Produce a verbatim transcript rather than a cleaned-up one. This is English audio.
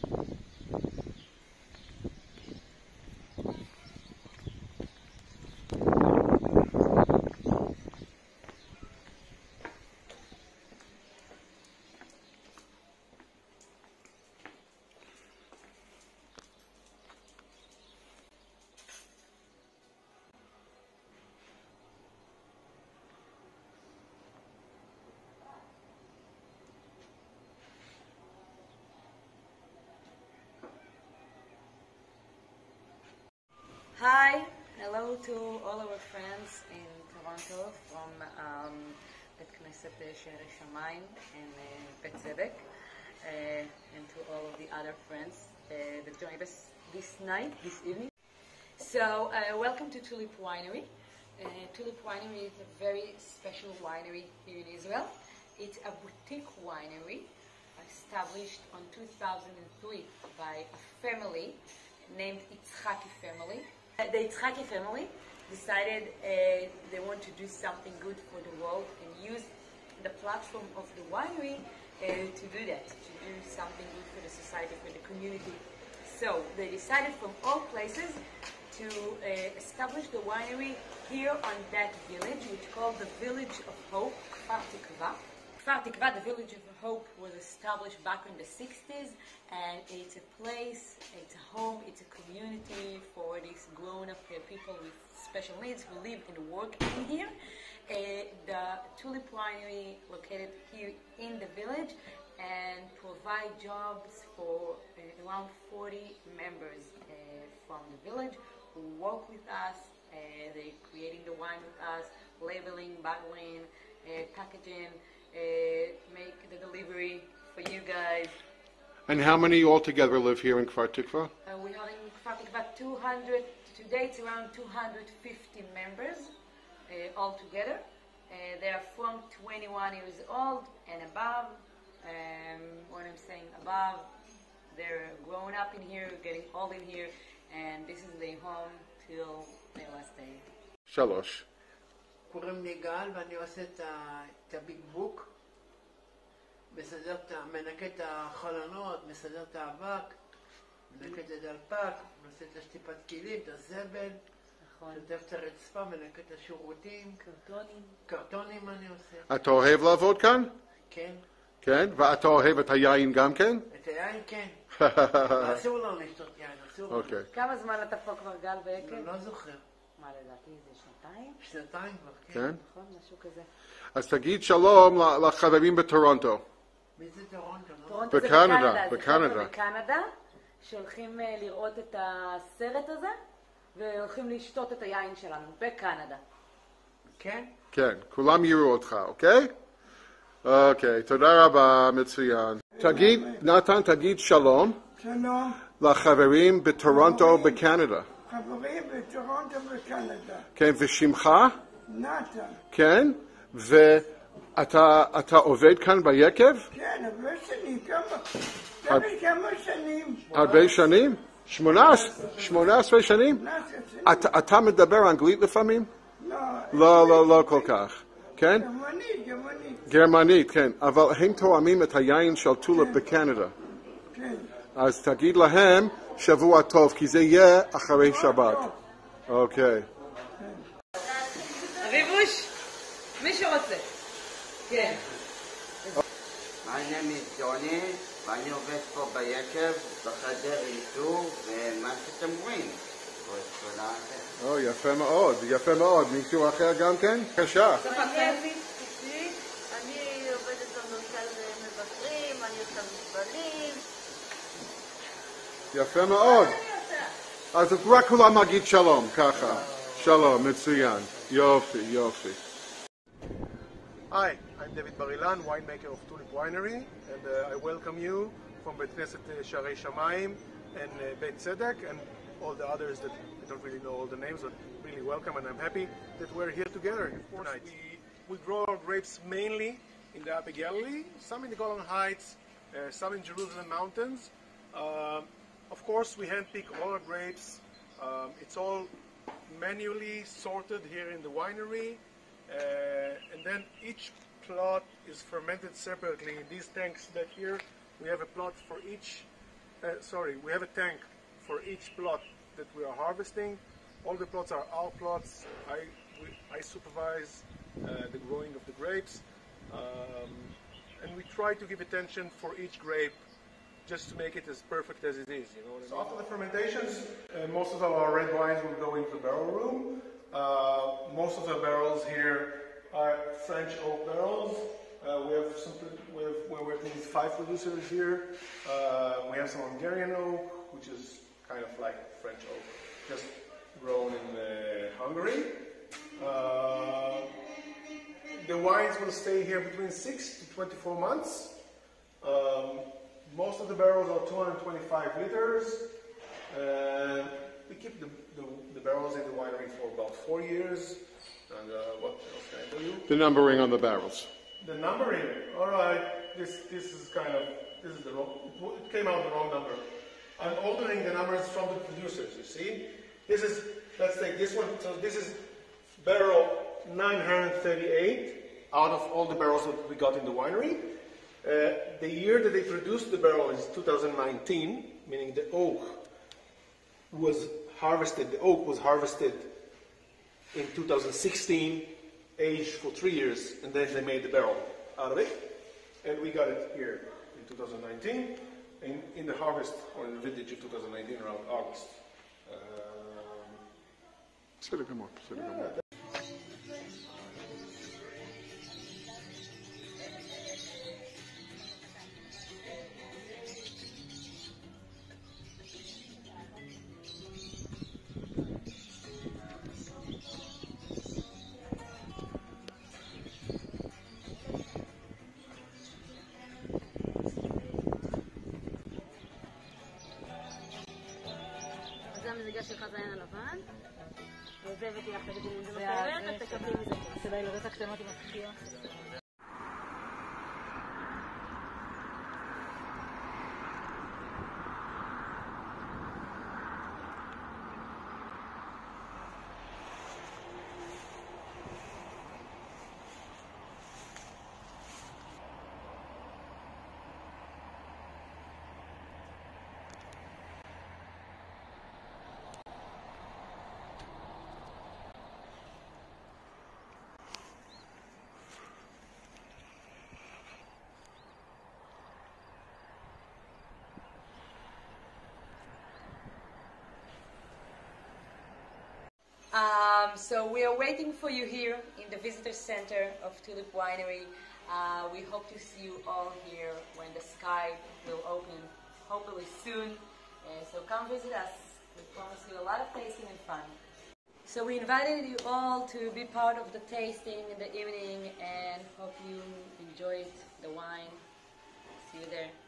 Hi, hello to all our friends in Toronto from um, Beth Shaarei Shomayim and uh, Beth Tzedec, uh, and to all of the other friends uh, that joined us this night, this evening. So, uh, welcome to Tulip Winery. Uh, Tulip Winery is a very special winery here in Israel. It's a boutique winery established on two thousand three by a family named Tzedec family. Uh, the Tzedec family decided uh, they want to do something good for the world and use the platform of the winery uh, to do that, to do something good for the society, for the community. So they decided from all places to uh, establish the winery here on that village, which is called the Village of Hope, Kfar Tikva. Kfar Tikva, the Village of Hope, was established back in the sixties, and it's a place, it's a home, it's a community for these grown-up people with special needs who live and work in here. Uh, the Tulip Winery located here in the village and provide jobs for uh, around forty members uh, from the village who work with us. Uh, they're creating the wine with us, labeling, bottling, uh, packaging, uh, make the delivery for you guys. And how many altogether live here in Kfar Tikva? Uh, we have in Kfar Tikva two hundred, today it's around two hundred fifty members uh, altogether. Uh, they are from twenty-one years old and above. Um, when I'm saying above, they're growing up in here, getting old in here, and this is their home till their last day. שלוש. קוראים לי גל ואני עושה את הביג בוק, מסדר את, מנקה את החלונות, מסדר את האבק, מנקה את הדלפק, מנסה את השטיפת כלים, את הזבל, שוטף את הרצפה, מנקה את השירותים, קרטונים. קרטונים אני עושה. אתה אוהב לעבוד כאן? כן. כן? ואתה אוהב את היין גם כן? את היין כן. אסור לו לשתות יין, אסור לו. אוקיי. כמה זמן אתה פה כבר גל בעקב? לא זוכר. מה לדעתי זה שנתיים? שנתיים כבר, כן. כן? נכון, משהו כזה. אז תגיד שלום לחברים בטורונטו. מי זה טורונטו? טורונטו זה בקנדה, זה בקנדה. חבר'ה בקנדה, שהולכים לראות את הסרט הזה, והולכים לשתות את היין שלנו, בקנדה. כן? כן, כולם יראו אותך, אוקיי? אוקיי, תודה רבה, מצוין. תגיד, נתן, תגיד שלום. שלום. לחברים בטורונטו בקנדה. חברים בטורונטו בקנדה. כן, ושמך? נתן. כן, ואתה אתה עובד כאן ביקב? כן, הרבה שנים, כמה, כמה שנים. הרבה שנים? שמונה עשרה שנים? אתה, אתה מדבר אנגלית לפעמים? לא. לא, לא, לא כל כך. כן? גרמנית, גרמנית. גרמנית, כן. אבל הם תואמים את היין של טולפ בקנדה. כן. אז תגיד להם שבוע טוב, כי זה יהיה אחרי שבת. אוקיי. אביבוש, מי שרוצה. כן. My name is Johnny, ואני עובד פה ביקב, בחדר איתור, ומה שאתם רואים. או, יפה מאוד, יפה מאוד. מישהו אחר גם כן? בבקשה. אני עובדת במרכז מבקרים, אני עושה מזבלים. יפה מאוד. אז רק כולם מגיד שלום, ככה. שלום, מצוין. יופי, יופי. Hi, I'm David Barilan, winemaker of Tulip Winery, and uh, I welcome you from Beth Shaarei Shomayim and uh, Beth Tzedec and all the others that I don't really know all the names, but really welcome, and I'm happy that we're here together tonight. We, we grow our grapes mainly in the Upper Galilee, some in the Golan Heights, uh, some in Jerusalem Mountains. Um, of course, we handpick all our grapes. Um, it's all manually sorted here in the winery. Uh, and then each plot is fermented separately. In these tanks back here, we have a plot for each uh, sorry, we have a tank for each plot that we are harvesting. All the plots are our plots. I, we, I supervise uh, the growing of the grapes. Um, and we try to give attention for each grape just to make it as perfect as it is. You know what I mean? So after the fermentations, uh, most of our red wines will go into the barrel room. Uh, most of the barrels here are French oak barrels. Uh, we have some, we have, we're working with five producers here. Uh, we have some Hungarian oak, which is kind of like French oak, just grown in uh, Hungary. Uh, the wines will stay here between six to twenty-four months. Um, most of the barrels are two hundred twenty-five liters. Uh, we keep the, the, the barrels in the winery for about four years. And uh, what else can I tell you? The numbering on the barrels. The numbering, all right, this, this is kind of, this is the wrong, it came out the wrong number. I'm altering the numbers from the producers, you see. This is, let's take this one, so this is barrel nine hundred thirty-eight out of all the barrels that we got in the winery. Uh, the year that they produced the barrel is two thousand nineteen, meaning the oak was harvested, the oak was harvested in two thousand sixteen, aged for three years, and then they made the barrel out of it. And we got it here in two thousand nineteen, in, in the harvest, or in the vintage of two thousand nineteen, around August. Um, Tzedec Amor, Tzedec Amor. זה המזיגה של חזיין הלבן, וזה הבאתי לך תגידי אם זה מסוימת, אז תקבלי מזה כסף. כדאי לראות הקטנות עם הפחיות. Um, so we are waiting for you here in the visitor center of Tulip Winery. Uh, we hope to see you all here when the sky will open, hopefully soon. Uh, so come visit us. We promise you a lot of tasting and fun. So we invited you all to be part of the tasting in the evening and hope you enjoyed the wine. See you there.